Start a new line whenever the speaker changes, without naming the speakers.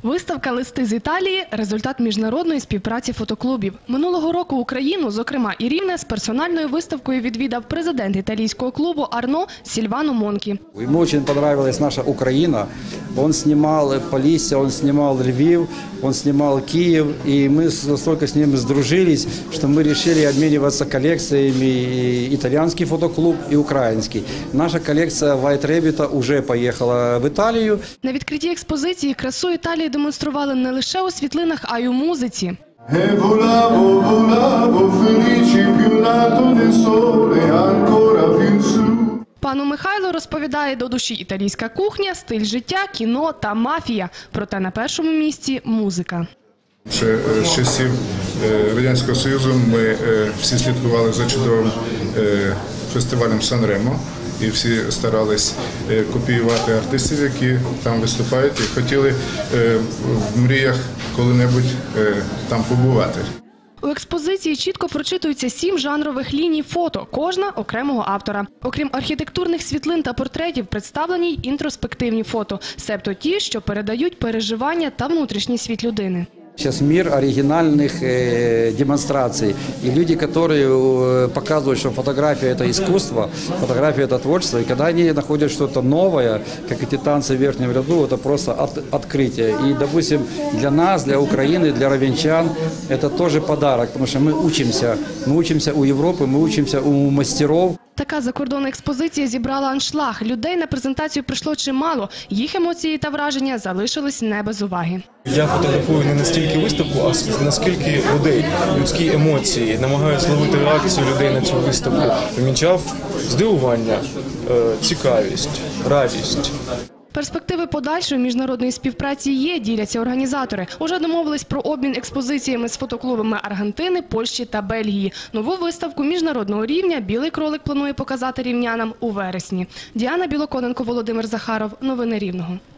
Виставка «Листи з Італії» – результат міжнародної співпраці фотоклубів. Минулого року Україну, зокрема і Рівне, з персональною виставкою відвідав президент італійського клубу «Арно» Сільвано Монкі.
Ему очень понравилась наша Украина. Он снимал Полісся, он снимал Львів, он снимал Киев. И мы настолько с ним сдружились, что мы решили обмениваться коллекциями, итальянский фотоклуб и украинский. Наша коллекция White Rabbit уже поехала в Италию.
На відкритті експозиції красу Італії демонстрували не лише у світлинах, а й у музиці. Пану Михайлу розповідає, до душі італійська кухня, стиль життя, кіно та мафія. Проте на першому місці – музика.
Ще з часів Радянського Союзу ми всі слідкували за чудовим фестивалем Сан-Ремо. І всі старались копіювати артистів, які там виступають, і хотіли в мріях коли-небудь там побувати.
У експозиції чітко прочитуються 7 жанрових ліній фото, кожна окремого автора. Окрім архітектурних світлин та портретів, представлені й інтроспективні фото, себто ті, що передають переживання та внутрішній світ людини.
Сейчас мир оригинальных демонстраций. И люди, которые показывают, что фотография – это искусство, фотография – это творчество. И когда они находят что-то новое, как эти танцы в верхнем ряду, это просто открытие. И, допустим, для нас, для Украины, для ровенчан – это тоже подарок, потому что мы учимся у Европы, мы учимся у мастеров.
Така закордонна експозиція зібрала аншлаг. Людей на презентацію прийшло чимало. Їх емоції та враження залишились не без уваги.
Я фотографую не настільки виставку, а наскільки людей, людські емоції, намагаюся ловити реакцію людей на цю виставку. Помічав здивування, цікавість, радість.
Перспективи подальшої міжнародної співпраці є, діляться організатори. Уже домовились про обмін експозиціями з фотоклубами Аргентини, Польщі та Бельгії. Нову виставку міжнародного рівня «Білий кролик» планує показати рівнянам у вересні. Діана Білоконенко, Володимир Захаров. Новини Рівного.